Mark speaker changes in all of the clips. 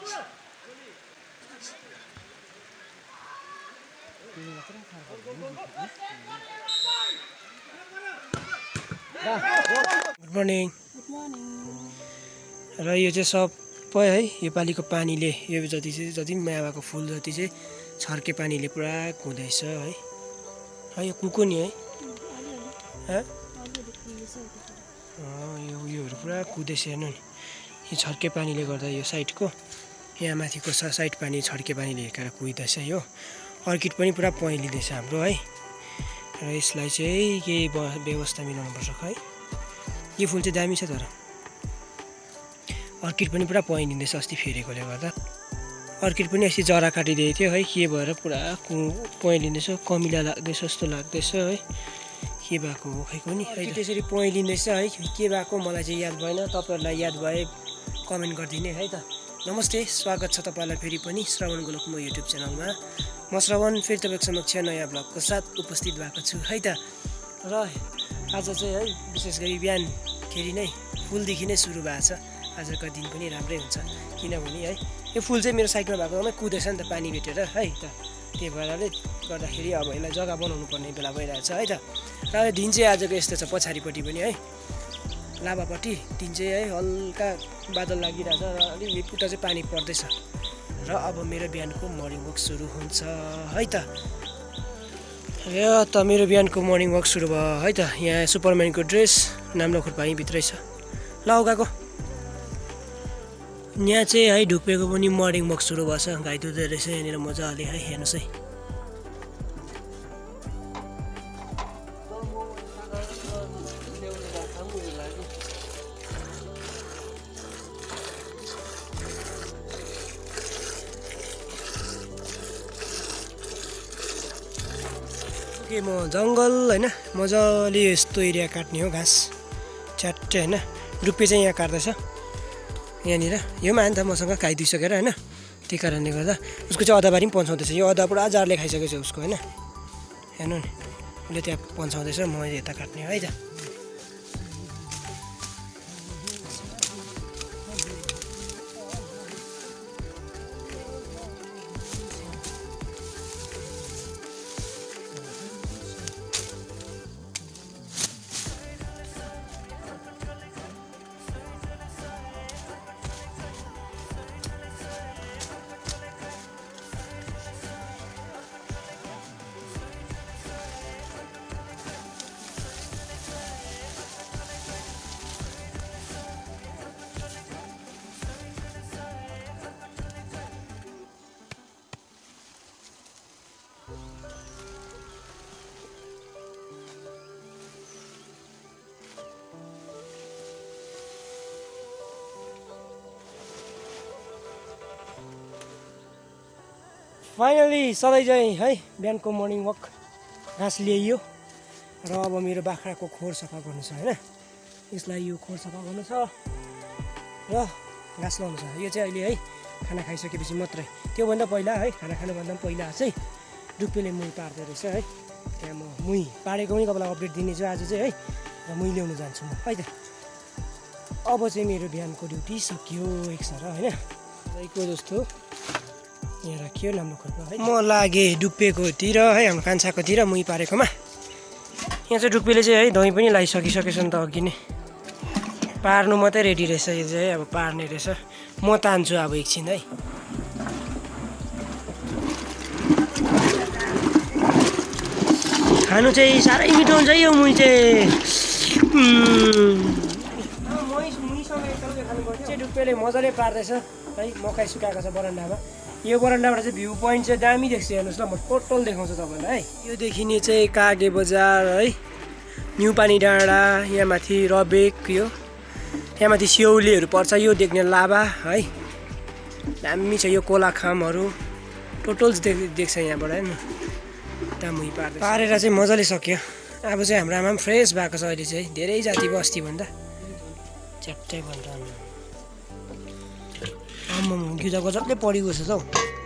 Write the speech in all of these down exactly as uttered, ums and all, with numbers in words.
Speaker 1: Good morning. र यो चाहिँ सबै है योपालिको पानीले यो जति चाहिँ जति पनि मायाको फुल जति चाहिँ छर्के पानीले पुरा कुँदैछ है। है यो कुको नि है यो उयोहरू पुरा कुँदैछ हेर्नु नि। यो छर्के पानीले गर्दा यो साइडको यहाँ माथिको साइड पानी छर्के पानीले हिर्काएर कुहिँदैछ। यो अर्किड पनि पुरा पहेँलिँदैछ हाम्रो है। र यसलाई चाहिँ केही व्यवस्था मिलाउनुपर्छ है। यो फुल चाहिँ दामी छ तर अर्किड पनि पुरा पहेँलिँदैछ अस्ति फेरेकोले गर्दा। अर्किड पनि अस्ति जरा काटिदिएको थियो है, के भएर पुरा पहेँलिँदैछ, कमिला लाग्दैछ जस्तो लाग्दैछ है। के भएको हो खै कुनि त्यसरी पहेँलिँदैछ है। के भएको मलाई चाहिँ याद भएन, तपाईँहरूलाई याद भए कमेन्ट गरिदिने है त। नमस्ते, स्वागत छ तपाईँलाई फेरि पनि श्रवण गोलकको म युट्युब च्यानलमा। म श्रवण फेरि तपाईँको समक्ष नयाँ ब्लगको साथ उपस्थित भएको छु है त। र आज चाहिँ है विशेष गरी बिहानखेरि नै फुलदेखि नै सुरु भएको छ। आजको दिन पनि राम्रै हुन्छ किनभने है यो फुल चाहिँ मेरो साइडमा भएको जम्मै कुदेछ नि त पानी भेटेर है त। त्यही भएर गर्दाखेरि अब यसलाई जग्गा बनाउनु पर्ने बेला भइरहेछ है त। र दिन चाहिँ आजको यस्तो छ, पछाडिपट्टि पनि है लाभापट्टि दिन चाहिँ है हल्का बादल लागिरहेछ र अलिक उता चाहिँ पानी पर्दैछ। र अब मेरो बिहानको मर्निङ वक सुरु हुन्छ है त। र त मेरो बिहानको मर्निङ वक सुरु भयो है त। यहाँ सुपरम्यानको ड्रेस नाम्लो खुर्पाई भित्रै छ ल उगाको। यहाँ चाहिँ है ढुक्पेको पनि मर्निङ वक सुरु भएछ। गाई दुधै रहेछ यहाँनिर मजाले है, हेर्नुहोस् है। के म जङ्गल होइन मजाले यस्तो एरिया काट्ने हो, घाँस च्याट्टे होइन। रुप्पे चाहिँ यहाँ काट्दैछ यहाँनिर। यो मा त मसँग गाई दुइसकेर होइन, त्यही कारणले गर्दा उसको चाहिँ अदाबारी पनि पन्छाउँदैछ। यो अदा पुरा जारले खाइसकेको छ उसको होइन, हेर्नु नि उसले त्यहाँ पन्छाउँदैछ, म यता काट्ने है त। फाइनली सधैँ चाहिँ है बिहानको मर्निङ वक घाँस ल्याइयो। र अब मेरो बाख्राको खोर सफा गर्नु छ होइन। यसलाई यो खोर सफा गर्नु छ र घाँस लाउनु छ। यो चाहिँ अहिले है खाना खाइसकेपछि मात्रै, त्योभन्दा पहिला है खाना खानुभन्दा पनि पहिला चाहिँ डुप्पेले मुही पार्दो रहेछ है। त्यहाँ म मुही पारेको पनि तपाईँलाई अपडेट दिनेछु आज चाहिँ है। र मुही ल्याउनु जान्छु म है त। अब चाहिँ मेरो बिहानको ड्युटी सकियो एक सर होइन। को जस्तो यहाँ राखियो राम्रो खोज्नु है। म लागेँ डुप्पेकोतिर है, हाम्रो कान्छाकोतिर मुही पारेकोमा। यहाँ चाहिँ डुप्पेले चाहिँ है दही पनि लगाइसकिसकेछ नि त अघि नै। पार्नु मात्रै रेडी रहेछ यो चाहिँ अब पार्ने रहेछ। म तान्छु अब एकछिन है। खानु चाहिँ साह्रै मिठो हुन्छ यो मुही चाहिँ। डुप्पेले मजाले पार्दैछ है। मकै सुकाएको छ बरन्डामा। यो बरन्डाबाट चाहिँ भ्यू पोइन्ट चाहिँ दामी देख्छ, हेर्नुहोस् ल। म टोटल देखाउँछु तपाईँलाई है। यो देखिने चाहिँ कागे बजार है, न्यू पानी डाँडा, यहाँ माथि रबेक, यो यहाँ माथि स्यौलीहरू पर्छ, यो देख्ने लाभा है। दामी छ यो कोलाखामहरू टोटल देख देख्छ यहाँबाट होइन। दामी पार्दै पारेर चाहिँ मजाले सक्यो। अब चाहिँ हाम्रो आमा पनि फ्रेस भएको छ अहिले चाहिँ, धेरै जाति भयो अस्तिभन्दा च्याट्टै भनेर। आम्माम गिजा गजबले पढी गएको छ त हौ।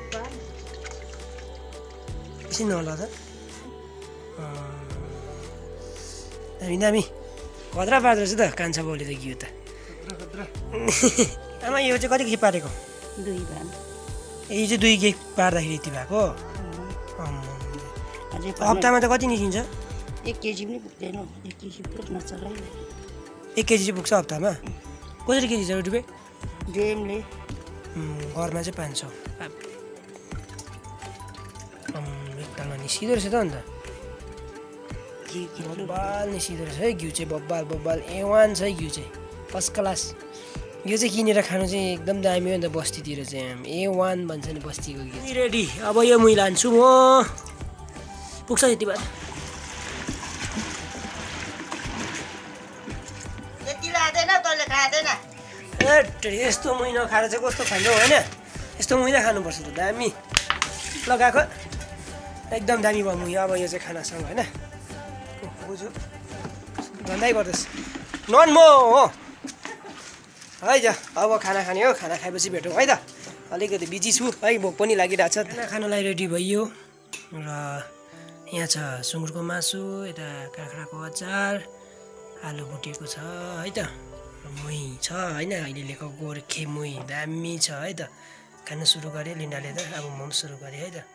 Speaker 1: एकछिन होला त दामी दामी खतरा पार्दो रहेछ त कान्छा बाउले त घिउ त। आमा यो चाहिँ कति केजी पारेको?
Speaker 2: दुई भान
Speaker 1: यही चाहिँ दुई केक पार्दाखेरि यति भएको हप्तामा त कति निस्किन्छ
Speaker 2: एक केजी पनि पुग्दैन एक केजी पुग्न चलाइ
Speaker 1: एक केजी चाहिँ पुग्छ हप्तामा कसरी केजी छ रुपियाँ
Speaker 2: डेमले
Speaker 1: घरमा चाहिँ पाँच सौ एकतालमा निस्किँदो रहेछ त अन्त बब्बाल निस्किँदो रहेछ है घिउ चाहिँ बब्बाल बब्बाल ए वान छ है घिउ चाहिँ फर्स्ट क्लास यो चाहिँ किनेर खानु चाहिँ एकदम दामी हो नि त बस्तीतिर चाहिँ ए वान भन्छ नि बस्तीको घिउ रेडी अब यो मुइ लान्छु म पुग्छ यति बेला यस्तो मुही नखाएर चाहिँ कस्तो खान्छ होइन यस्तो मुही नै खानुपर्छ त दामी लगाएको एकदम दामी भयो मुही अब यो चाहिँ खानासँग होइन बुझ्यो धन्दै गर्दैछ नन म हो है त अब खाना खाने हो खाना खाएपछि भेटौँ है त अलिकति बिजी छु है भोक पनि लागिरहेको छ खाना खानलाई रेडी भइयो र यहाँ छ सुँगुरको मासु यता काँक्राको अचार आलु भुटेको छ है त मुही छ होइन अहिले लिएको गोर्खे मुही दामी छ है त खान सुरु गरेँ लिन्डाले त अब म पनि सुरु गरेँ है त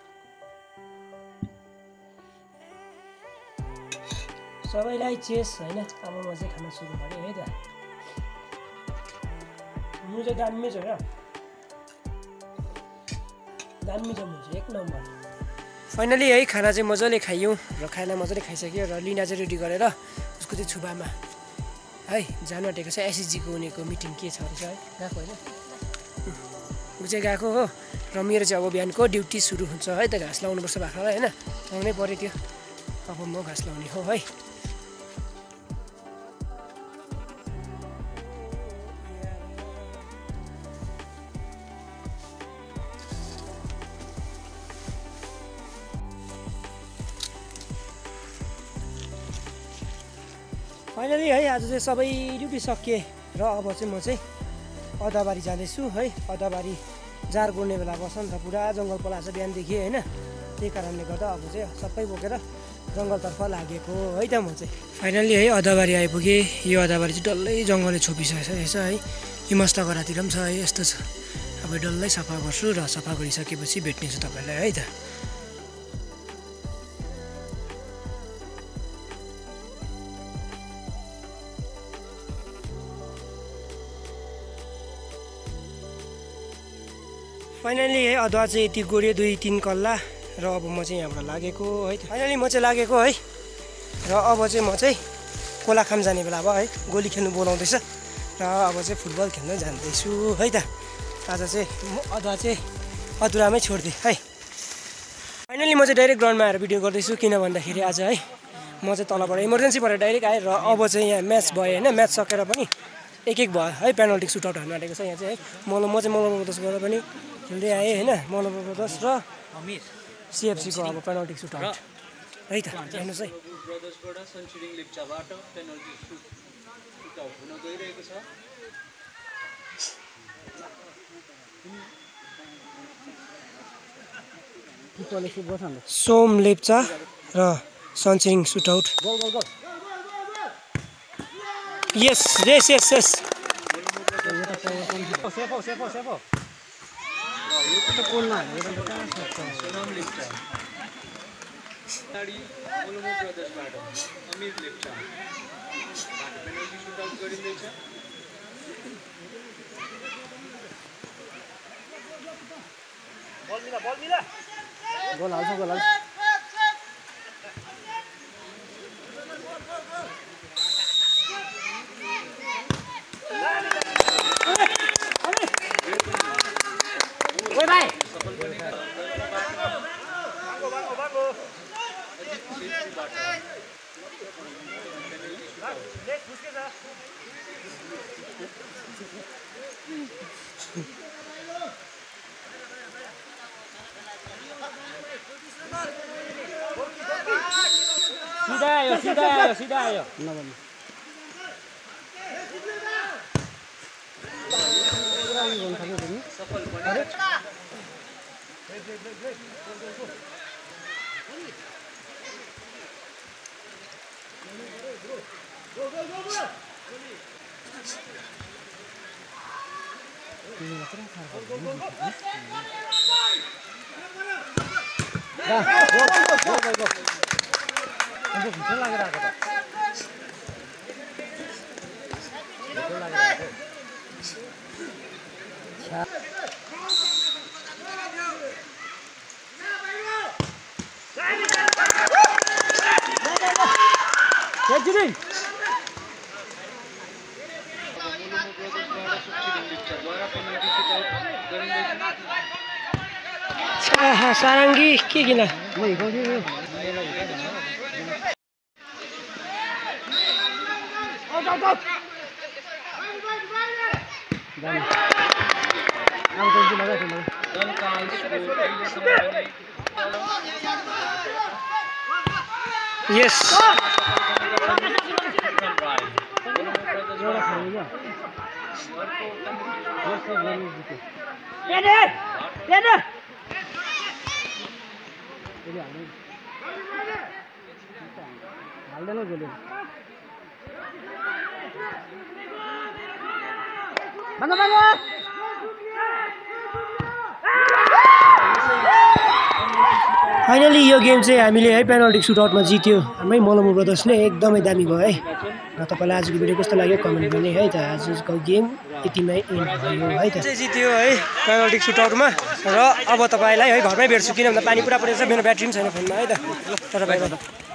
Speaker 1: सबैलाई चेस होइन अब म चाहिँ खान सुरु गरेँ है त मुही चाहिँ दामी छ क्या दामी छ मुही चाहिँ एक नम्बर फाइनली है खाना चाहिँ मजाले खाइयो र खाना मजाले खाइसक्यो र लिना चाहिँ रेडी गरेर उसको चाहिँ छुबामा है जानु आँटेको छ एसएसजीको उनीको मिटिङ के छ रहेछ है गएको होइन ऊ चाहिँ गएको हो र मेरो चाहिँ अब बिहानको ड्युटी सुरु हुन्छ है त घाँस लाउनुपर्छ बाख्रालाई होइन लाउनै पऱ्यो त्यो अब म घाँस लाउने हो है फाइनली है आज चाहिँ सबै ड्युटी सकिए र अब चाहिँ म चाहिँ अदाबारी जाँदैछु है अदाबारी जार गोड्ने बेला बस्छ नि त पुरा जङ्गल पलाछ बिहानदेखि होइन त्यही कारणले गर्दा अब चाहिँ सबै बोकेर जङ्गलतर्फ लागेको है त म चाहिँ फाइनली है अदाबारी आइपुगेँ यो अदाबारी चाहिँ डल्लै जङ्गलले छोपिसकेको छ है यो मस्तागरातिर पनि छ है यस्तो छ अब डल्लै सफा गर्छु र सफा गरिसकेपछि भेट्नेछु तपाईँलाई है त फाइनली है अदुवा चाहिँ यति गोड्यो दुई तिन कल्ला र अब म चाहिँ यहाँबाट लागेको है फाइनली म चाहिँ लागेको है र अब चाहिँ म चाहिँ कोलाखाम जाने बेला अब है गोली खेल्नु बोलाउँदैछ र अब चाहिँ फुटबल खेल्न जाँदैछु है त आज चाहिँ म अदुवा चाहिँ अधुरामै छोडिदिएँ है फाइनली म चाहिँ डाइरेक्ट ग्राउन्डमा आएर भिडियो गर्दैछु किन भन्दाखेरि आज है म चाहिँ तलबाट इमर्जेन्सी भएर डाइरेक्ट आएँ र अब चाहिँ यहाँ म्याच भयो होइन म्याच सकेर पनि एक एक भयो है पेनल्टी सुटआउट हान्नु आँटेको छ यहाँ चाहिँ है मलाई म चाहिँ मलम प्रदेशबाट पनि खेल्दै आएँ होइन मलम प्रदेश र सिएफसीको अब पेनल्टी सुटआउट है त हेर्नुहोस् है सोम लेप्चा र Sansiring shootout yes yes yes yes goal हाल्छ गोल हाल्छ ओए भाइ सीधा आयो सीधा आयो सीधा आयो नभन्नु सारङ्गी के किन यस फाइनली यो गेम चाहिँ हामीले है पेनल्टी सुटआउटमा जित्यो हाम्रै मलमु ब्रदर्सले एकदमै दामी भयो है र तपाईँलाई आजको भिडियो कस्तो लाग्यो कमेन्ट गर्ने है त आजको गेम यतिमै एन्ड भयो है त जित्यो है पेनल्टी सुटआउटमा र अब तपाईँलाई है घरमै भेट्छु किन भन्दा पानी पुरा परेको छ मेरो ब्याट्री पनि छैन फोनमा है त तर